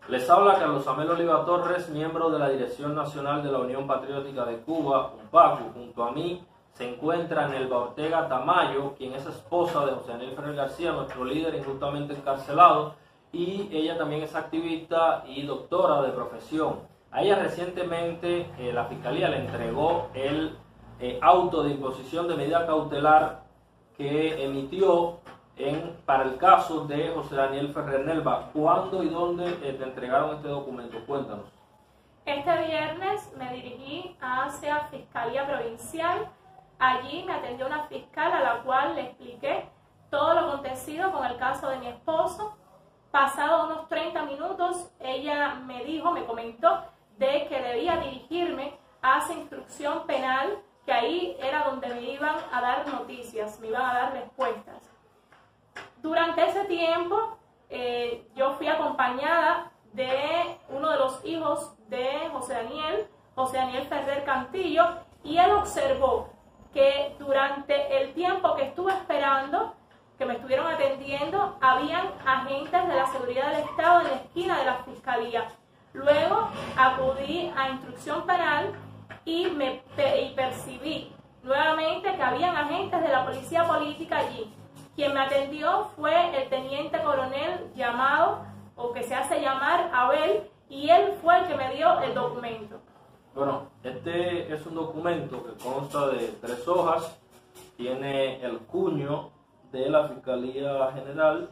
Les habla Carlos Amel Oliva Torres, miembro de la Dirección Nacional de la Unión Patriótica de Cuba, UNPACU. Junto a mí se encuentra Nelva Ortega Tamayo, quien es esposa de José Daniel Ferrer García, nuestro líder injustamente encarcelado, y ella también es activista y doctora de profesión. A ella recientemente la Fiscalía le entregó el auto de imposición de medida cautelar que emitió para el caso de José Daniel Ferrer. Nelva, ¿cuándo y dónde te entregaron este documento? Cuéntanos. Este viernes me dirigí hacia Fiscalía Provincial. Allí me atendió una fiscal a la cual le expliqué todo lo acontecido con el caso de mi esposo. Pasado unos 30 minutos, ella me comentó de que debía dirigirme hacia instrucción penal, que ahí era donde me iban a dar noticias, me iban a dar respuestas. Durante ese tiempo, yo fui acompañada de uno de los hijos de José Daniel Ferrer Cantillo, y él observó que durante el tiempo que estuve esperando, que me estuvieron atendiendo, habían agentes de la seguridad del Estado en la esquina de la Fiscalía. Luego acudí a instrucción penal y percibí nuevamente que habían agentes de la policía política allí. Quien me atendió fue el teniente coronel llamado, o que se hace llamar, Abel, y él fue el que me dio el documento. Bueno, este es un documento que consta de 3 hojas, tiene el cuño de la Fiscalía General,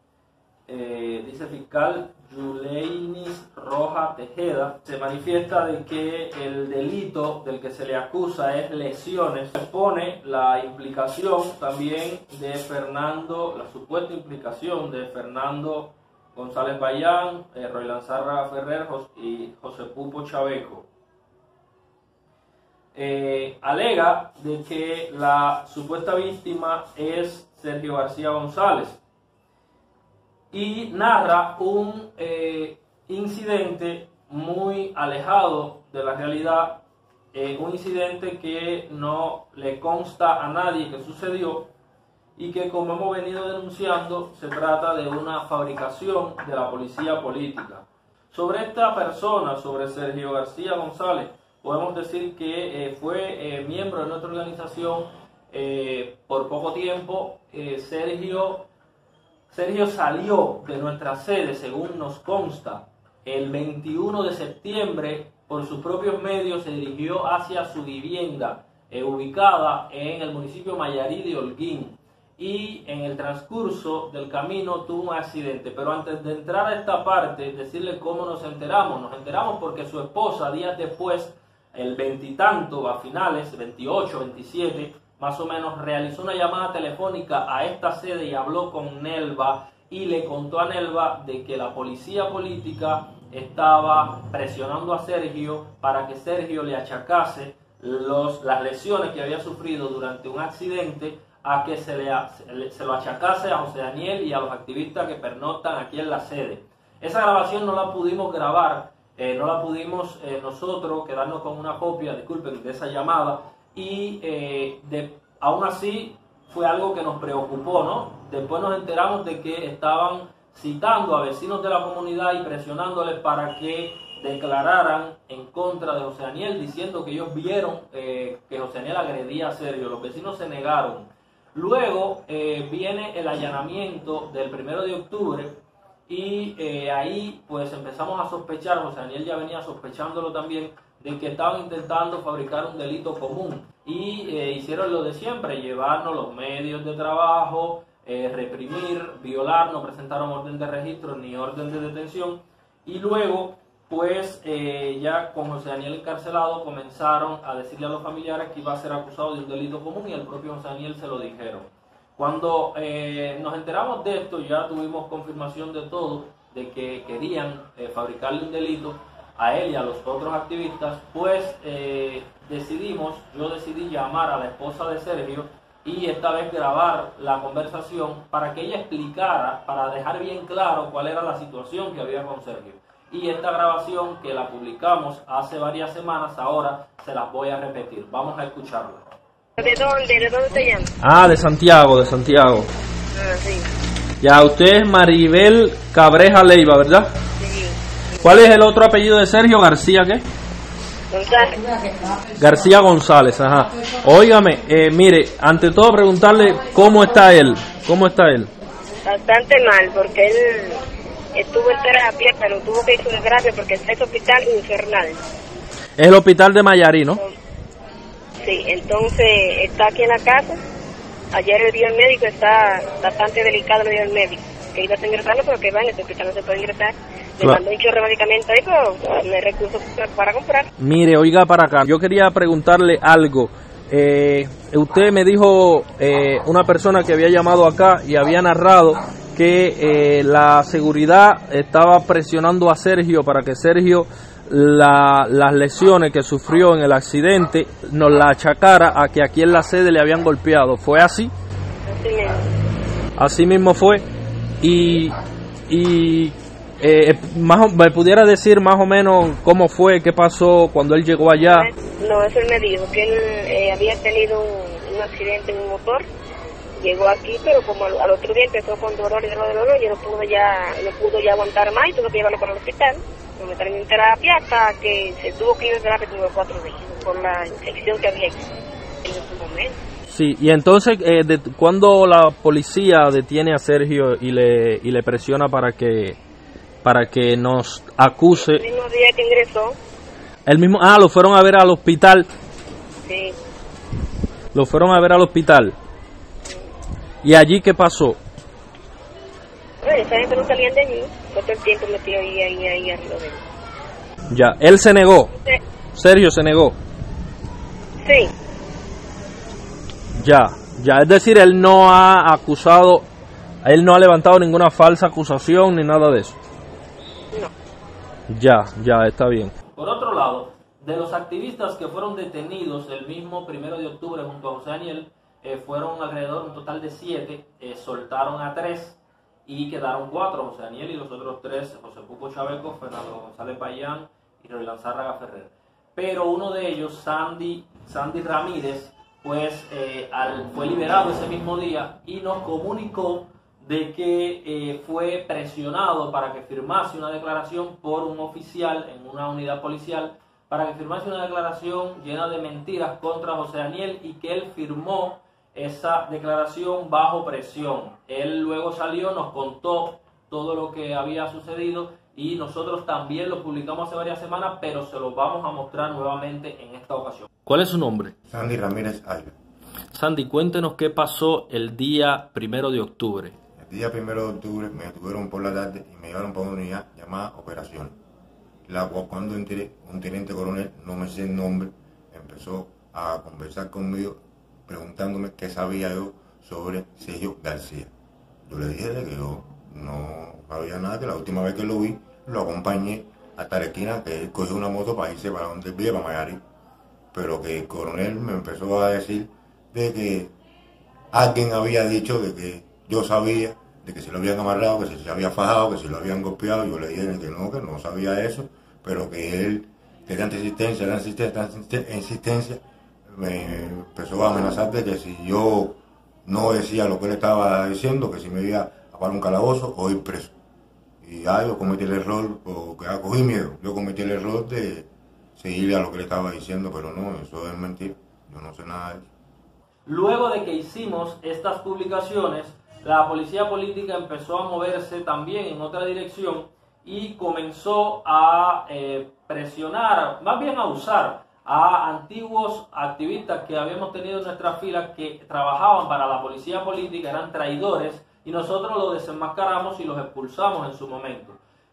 dice fiscal Yuleinis Roja Tejeda. Se manifiesta de que el delito del que se le acusa es lesiones. Se pone la implicación también de Fernando, la supuesta implicación de Fernando González Bayán, Roylan Sarra Ferrer y José Pupo Chaveco. Alega de que la supuesta víctima es Sergio García González y narra un incidente muy alejado de la realidad, un incidente que no le consta a nadie que sucedió y que, como hemos venido denunciando, se trata de una fabricación de la policía política. Sobre esta persona, sobre Sergio García González, podemos decir que fue miembro de nuestra organización por poco tiempo. Sergio salió de nuestra sede, según nos consta, el 21 de septiembre. Por sus propios medios se dirigió hacia su vivienda ubicada en el municipio Mayarí de Holguín, y en el transcurso del camino tuvo un accidente. Pero antes de entrar a esta parte, decirle cómo nos enteramos porque su esposa días después, el 20 y tanto, a finales, 28, 27, más o menos, realizó una llamada telefónica a esta sede y habló con Nelva y le contó a Nelva de que la policía política estaba presionando a Sergio para que Sergio le achacase las lesiones que había sufrido durante un accidente, a que se lo achacase a José Daniel y a los activistas que pernoctan aquí en la sede. Esa grabación no la pudimos grabar, no la pudimos nosotros quedarnos con una copia, disculpen, de esa llamada, y aún así fue algo que nos preocupó, ¿no? Después nos enteramos de que estaban citando a vecinos de la comunidad y presionándoles para que declararan en contra de José Daniel, diciendo que ellos vieron que José Daniel agredía a Sergio. Los vecinos se negaron. Luego viene el allanamiento del 1 de octubre y ahí pues empezamos a sospechar, José Daniel ya venía sospechándolo también, de que estaban intentando fabricar un delito común, y hicieron lo de siempre: llevarnos los medios de trabajo, reprimir, violar, no presentaron orden de registro ni orden de detención. Y luego pues ya con José Daniel encarcelado comenzaron a decirle a los familiares que iba a ser acusado de un delito común, y al propio José Daniel se lo dijeron. Cuando nos enteramos de esto, ya tuvimos confirmación de todo, de que querían fabricarle un delito a él y a los otros activistas. Pues yo decidí llamar a la esposa de Sergio y esta vez grabar la conversación para que ella explicara, para dejar bien claro cuál era la situación que había con Sergio. Y esta grabación, que la publicamos hace varias semanas, ahora se las voy a repetir. Vamos a escucharla. ¿De dónde? ¿De dónde te llamas? Ah, de Santiago, de Santiago. Ah, sí. Ya, usted es Maribel Cabreja Leiva, ¿verdad? Sí. ¿Cuál es el otro apellido de Sergio? ¿García qué? González. García González, ajá. Óigame, mire, ante todo preguntarle cómo está él. ¿Cómo está él? Bastante mal, porque él estuvo en terapia, pero tuvo que ir a terapia porque está en ese hospital infernal. Es el hospital de Mayarí, ¿no? Sí, entonces está aquí en la casa. Ayer le dio el médico, está bastante delicado, le dio el médico. Que iba a ingresarlo, pero que va en este hospital no se puede ingresar. Le Claro. mandó un chorro de medicamentos ahí, pero no hay recursos para comprar. Mire, oiga para acá, yo quería preguntarle algo. Usted me dijo una persona que había llamado acá y había narrado que la seguridad estaba presionando a Sergio para que Sergio las lesiones que sufrió en el accidente nos la achacara a que aquí en la sede le habían golpeado. ¿Fue así? Así mismo. Así mismo fue. ¿Me pudiera decir más o menos cómo fue, qué pasó cuando él llegó allá? No, eso él me dijo, que él había tenido un accidente en un motor, llegó aquí, pero como al otro día empezó con dolor y dolor, y no pudo ya aguantar más y tuvo que llevarlo para el hospital. Lo metieron en terapia hasta que se tuvo que ir a terapia como 4 días, por la infección que había en ese momento. Sí, y entonces, ¿cuándo la policía detiene a Sergio y le presiona para que nos acuse? El mismo día que ingresó, Lo fueron a ver al hospital. sí, Lo fueron a ver al hospital. ¿Y allí qué pasó? bueno, esa gente no salían de allí, fue todo el tiempo metido ahí arriba de él. Ya, él se negó. Sí, Sergio se negó. sí, Ya, es decir, él no ha acusado, él no ha levantado ninguna falsa acusación ni nada de eso. no. Ya, está bien. Por otro lado, de los activistas que fueron detenidos el mismo 1 de octubre junto a José Daniel, fueron alrededor un total de 7, soltaron a 3 y quedaron 4, José Daniel y los otros 3, José Pupo Chaveco, Fernando González Payán y Roland Zárraga Ferrer. Pero uno de ellos, Sandy Ramírez, pues fue liberado ese mismo día y nos comunicó de que fue presionado para que firmase una declaración por un oficial en una unidad policial, para que firmase una declaración llena de mentiras contra José Daniel y que él firmó esa declaración bajo presión. Él luego salió, nos contó todo lo que había sucedido y nosotros también lo publicamos hace varias semanas, pero se lo vamos a mostrar nuevamente en esta ocasión. ¿Cuál es su nombre? Sandy Ramírez Ayla. Sandy, cuéntenos qué pasó el día 1 de octubre. El día 1 de octubre me detuvieron por la tarde y me llevaron para una unidad llamada Operación. La cual, cuando entré, un teniente coronel, no me sé el nombre, empezó a conversar conmigo preguntándome qué sabía yo sobre Sergio García. Yo le dije que yo no sabía nada, que la última vez que lo vi, lo acompañé hasta la esquina, que él cogió una moto para irse para donde él vive, para Mayarí. Pero que el coronel me empezó a decir de que alguien había dicho de que yo sabía, de que se lo habían amarrado, que se había fajado, que se lo habían golpeado. Yo le dije que no sabía eso, pero que él, que tanta insistencia, me empezó a amenazar de que si yo no decía lo que él estaba diciendo, que si me iba a parar un calabozo o ir preso. Y yo cometí el error, porque cogí miedo, yo cometí el error de seguirle a lo que le estaba diciendo, pero no, eso es mentira, yo no sé nada de eso. Luego de que hicimos estas publicaciones, la policía política empezó a moverse también en otra dirección y comenzó a presionar, más bien a usar a antiguos activistas que habíamos tenido en nuestras filas que trabajaban para la policía política, eran traidores, y nosotros los desenmascaramos y los expulsamos en su momento.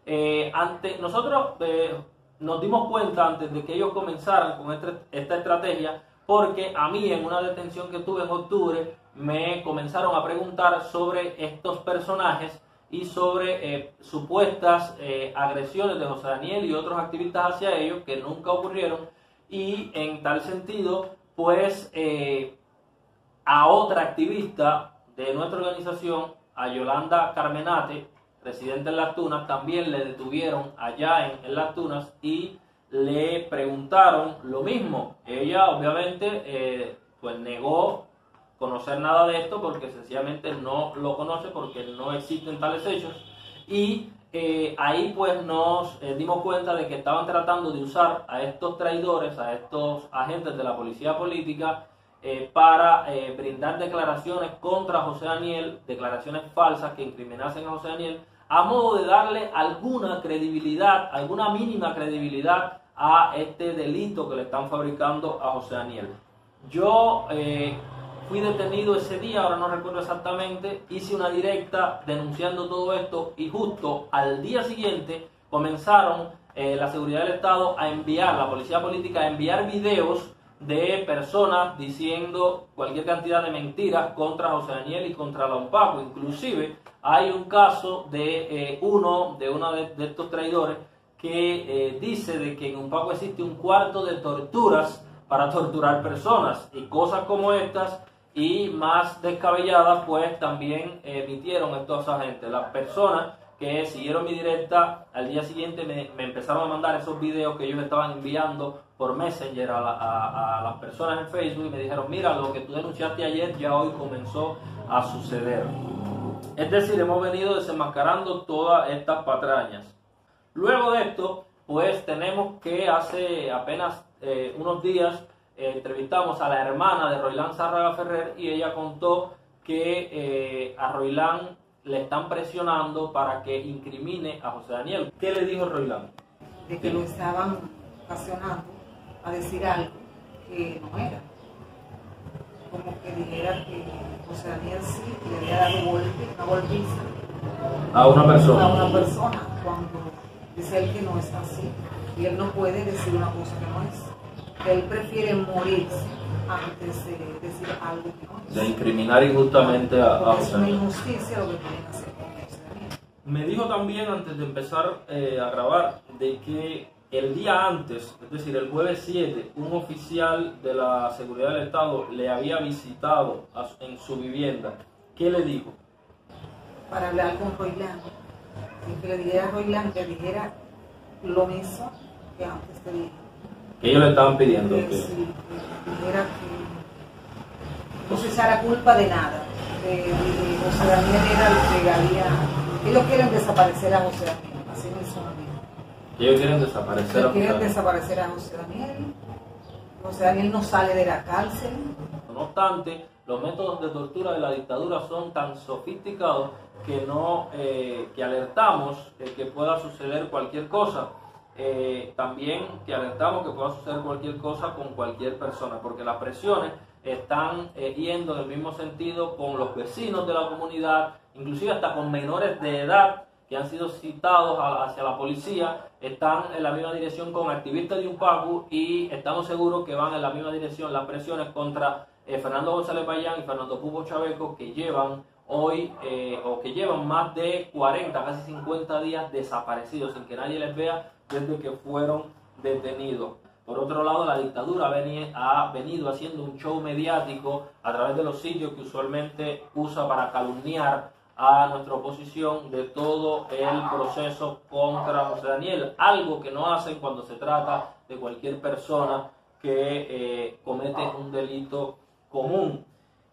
Nosotros nos dimos cuenta antes de que ellos comenzaran con esta estrategia, porque a mí en una detención que tuve en octubre me comenzaron a preguntar sobre estos personajes y sobre supuestas agresiones de José Daniel y otros activistas hacia ellos que nunca ocurrieron, y en tal sentido pues a otra activista de nuestra organización, a Yolanda Carmenate, residente en Las Tunas, también le detuvieron allá en Las Tunas y le preguntaron lo mismo. Ella obviamente pues negó conocer nada de esto porque sencillamente no lo conoce, porque no existen tales hechos, y ahí pues nos dimos cuenta de que estaban tratando de usar a estos traidores, a estos agentes de la policía política, para brindar declaraciones contra José Daniel, declaraciones falsas que incriminasen a José Daniel, a modo de darle alguna credibilidad, alguna mínima credibilidad a este delito que le están fabricando a José Daniel. Yo fui detenido ese día, ahora no recuerdo exactamente, hice una directa denunciando todo esto y justo al día siguiente comenzaron la seguridad del Estado a enviar, la policía política a enviar videos de personas diciendo cualquier cantidad de mentiras contra José Daniel y contra la UNPACO. Inclusive hay un caso de uno de estos traidores que dice de que en UNPACO existe un cuarto de torturas para torturar personas, y cosas como estas y más descabelladas pues también emitieron estos agentes. Las personas que siguieron mi directa al día siguiente me empezaron a mandar esos videos que ellos estaban enviando por Messenger a las personas en Facebook, y me dijeron: mira, lo que tú denunciaste ayer ya hoy comenzó a suceder. Es decir, hemos venido desenmascarando todas estas patrañas. Luego de esto, pues tenemos que hace apenas unos días entrevistamos a la hermana de Roilán Zárraga Ferrer, y ella contó que a Roilán le están presionando para que incrimine a José Daniel. ¿Qué le dijo Roilán? De que lo estaban ocasionando a decir algo que no era. Como que dijera que José Daniel sí le había dado una golpiza A una persona. A una persona, cuando dice él que no está así. Y él no puede decir una cosa que no es. Que él prefiere morirse antes de decir algo que no es. De incriminar injustamente a José. Es una injusticia lo que quieren hacer con José Daniel. Me dijo también, antes de empezar a grabar, de que el día antes, es decir, el jueves 7, un oficial de la seguridad del Estado le había visitado en su vivienda. ¿Qué le dijo? Para hablar con Roilán, y que le dijera a Roilán que dijera lo mismo que antes te dije. Que ellos le estaban pidiendo que dijera que no se echara culpa de nada, que José Daniel era el que había. Ellos quieren desaparecer a José Daniel, así mismo lo dijo. Ellos quieren desaparecer a José Daniel. José Daniel no sale de la cárcel. No obstante, los métodos de tortura de la dictadura son tan sofisticados que alertamos que pueda suceder cualquier cosa. También que alertamos que pueda suceder cualquier cosa con cualquier persona, porque las presiones están yendo en el mismo sentido con los vecinos de la comunidad, inclusive hasta con menores de edad que han sido citados hacia la policía. Están en la misma dirección con activistas de UNPACO, y estamos seguros que van en la misma dirección las presiones contra Fernando González Payán y Fernando Pupo Chaveco, que llevan hoy que llevan más de 40, casi 50 días desaparecidos sin que nadie les vea desde que fueron detenidos. Por otro lado, la dictadura ha venido haciendo un show mediático a través de los sitios que usualmente usa para calumniar a nuestra oposición de todo el proceso contra José Daniel, algo que no hacen cuando se trata de cualquier persona que comete un delito común.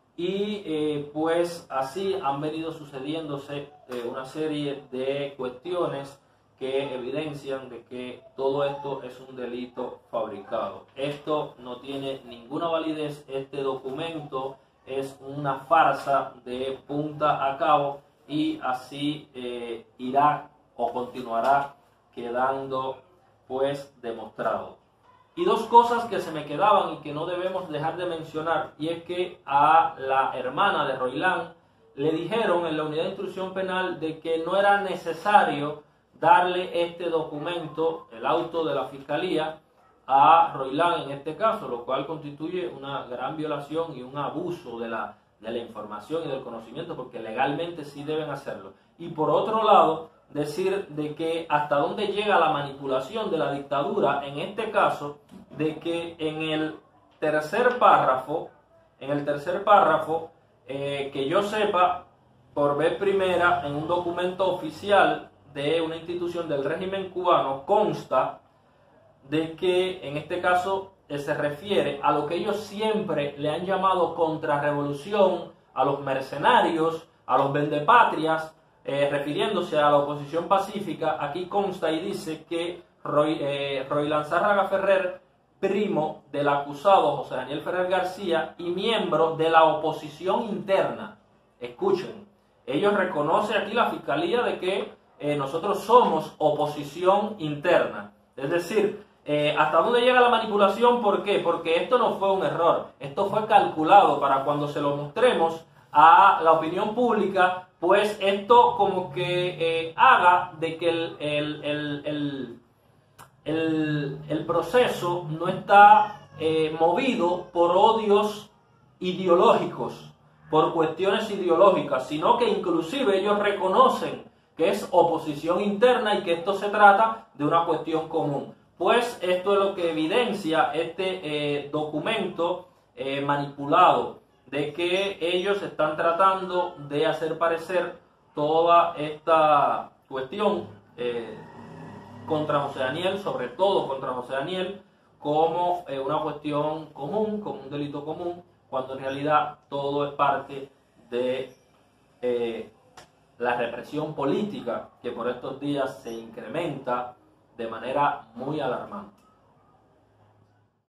Y pues así han venido sucediéndose una serie de cuestiones que evidencian de que todo esto es un delito fabricado. Esto no tiene ninguna validez. Este documento es una farsa de punta a cabo, y así irá o continuará quedando pues demostrado. Y dos cosas que se me quedaban y que no debemos dejar de mencionar, y es que a la hermana de Roilán le dijeron en la unidad de instrucción penal de que no era necesario darle este documento, el auto de la fiscalía, a Roilán en este caso, lo cual constituye una gran violación y un abuso de la información y del conocimiento, porque legalmente sí deben hacerlo. Y por otro lado, decir de que hasta dónde llega la manipulación de la dictadura, en este caso, de que en el tercer párrafo, que yo sepa, por vez primera, en un documento oficial de una institución del régimen cubano, consta de que en este caso se refiere a lo que ellos siempre le han llamado contrarrevolución, a los mercenarios, a los vendepatrias, refiriéndose a la oposición pacífica, aquí consta y dice que Roilán Zárraga Ferrer, primo del acusado José Daniel Ferrer García y miembro de la oposición interna. Escuchen, ellos reconocen aquí la fiscalía de que nosotros somos oposición interna. Es decir, ¿hasta dónde llega la manipulación? ¿Por qué? Porque esto no fue un error, esto fue calculado para cuando se lo mostremos a la opinión pública, pues esto como que haga de que el proceso no está movido por odios ideológicos, por cuestiones ideológicas, sino que inclusive ellos reconocen que es oposición interna y que esto se trata de una cuestión común. Pues esto es lo que evidencia este documento manipulado, de que ellos están tratando de hacer parecer toda esta cuestión contra José Daniel, sobre todo contra José Daniel, como una cuestión común, como un delito común, cuando en realidad todo es parte de la represión política que por estos días se incrementa de manera muy alarmante.